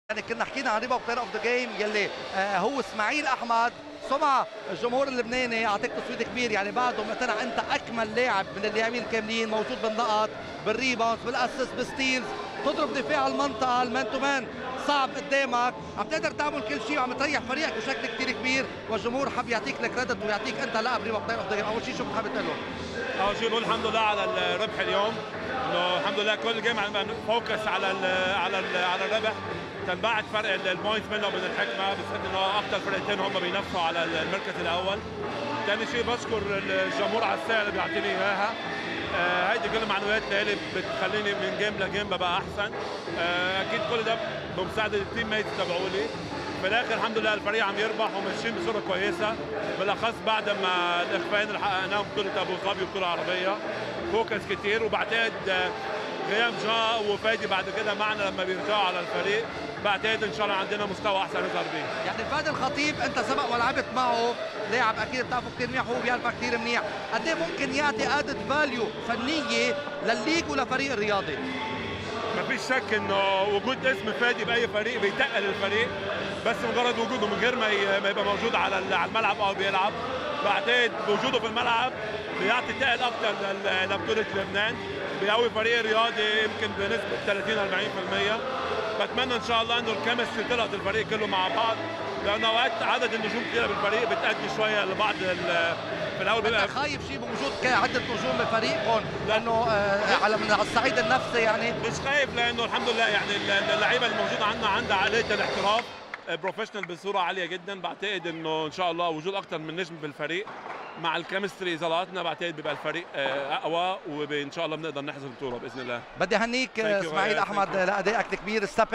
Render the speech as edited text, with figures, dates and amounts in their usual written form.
يعني كنا حكينا عن ريبا بلاير اوف ذا جيم يلي هو اسماعيل احمد. سمعة الجمهور اللبناني اعطيك تصويت كبير، يعني بعده مقتنع انت اكمل لاعب من اللاعبين الكاملين، موجود بالنقط بالريباوندز بالاسيست بالستيلز، تضرب دفاع المنطقه المان تو مان صعب قدامك، عم تقدر تعمل كل شيء وعم تريح فريقك بشكل كثير كبير، والجمهور حب يعطيك الكريدت ويعطيك انت لقب ريبا بلاير اوف ذا جيم. اول شيء شو بتحب تقول له؟ اول شيء بقول الحمد لله على الربح اليوم، انه الحمد لله كل جيم عم نفوكس على الربح. تنبعد فرق البوينت منه ومن الحكمه، بس انه اكثر فرقتين هم بينافسوا على المركز الاول. ثاني شيء بشكر الجمهور على الساعه اللي بيعطيني اياها. هيدي كل المعنويات اللي بتخليني من جيم لجيم ببقى احسن. اكيد كل ده بمساعده التيم ميتس تبعولي. في الاخر الحمد لله الفريق عم يربح وماشيين بصوره كويسه، بالاخص بعد ما الاخفاقين اللي حققناهم بطوله ابو ظبي وبطوله عربيه. فوكس كثير، وبعتقد غياب جاء وفادي بعد كده معنا لما بيرجعوا على الفريق، بعتقد ان شاء الله عندنا مستوى احسن نظهر به. يعني فادي الخطيب انت سبق ولعبت معه، لاعب اكيد بتعرفه كثير منيح وهو بيعرفك كثير منيح، قد ايه ممكن يعطي ادد فاليو فنيه للليج ولفريق الرياضي؟ ما فيش شك انه وجود اسم فادي باي فريق بيتقل الفريق، بس مجرد وجوده من غير ما يبقى موجود على الملعب او بيلعب، بعتقد وجوده في الملعب بيعطي تقل اكثر لبطوله لبنان، بيقوي فريق رياضي يمكن بنسبه 30-40%. بتمنى ان شاء الله انه الكيمستري تلقط الفريق كله مع بعض، لانه اوقات عدد النجوم كثيره بالفريق بتأدي شويه لبعض في الاول بيبقى. انت خايف شيء بوجود عده نجوم بفريقكم لانه على من الصعيد النفسي؟ يعني مش خايف، لانه الحمد لله يعني اللعيبه الموجوده عندها عقليه الاحتراف، بروفيشنال بصوره عاليه جدا. بعتقد انه ان شاء الله وجود اكثر من نجم بالفريق مع الكيمستري اذا لقطنا، بعتقد بيبقى الفريق اقوى، وان شاء الله بنقدر نحسم البطوله باذن الله. بدي اهنيك اسماعيل احمد لادائك الكبير.